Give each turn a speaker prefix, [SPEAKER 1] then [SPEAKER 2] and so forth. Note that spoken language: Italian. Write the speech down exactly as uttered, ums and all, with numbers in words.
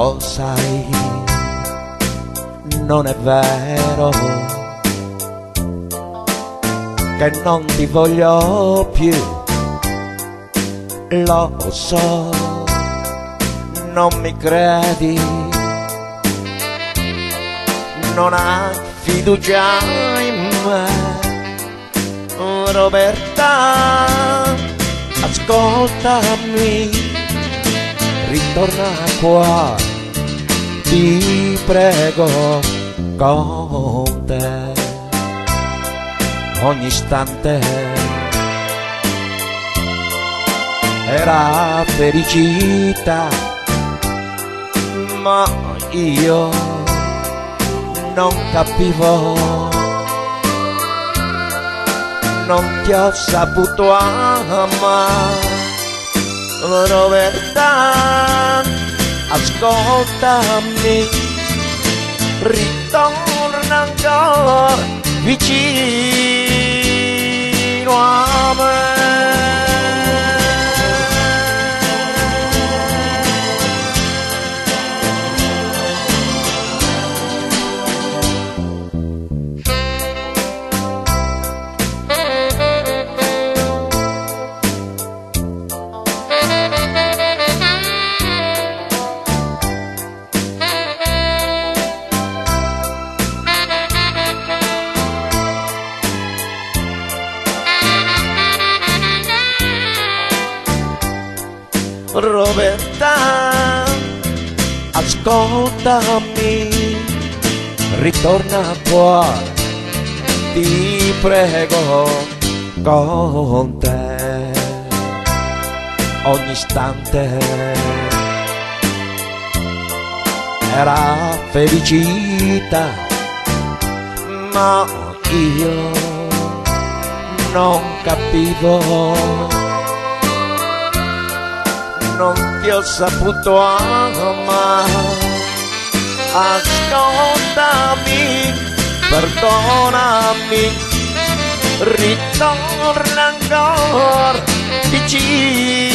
[SPEAKER 1] lo sai, non è vero che non ti voglio più, lo so, non mi credi, non hai fiducia in me. Roberta, ascoltami, ritorna qua, ti prego, con te ogni istante era felicità, ma io non capivo, non ti ho saputo amare. Roberta, ascoltami, ritorna ancora vicino a me. Roberta, ascoltami, ritorna qua, ti prego, con te ogni istante era felicità, ma io non capivo, non ti ho saputo amare. Ascoltami, perdonami, ritorna ancora vicino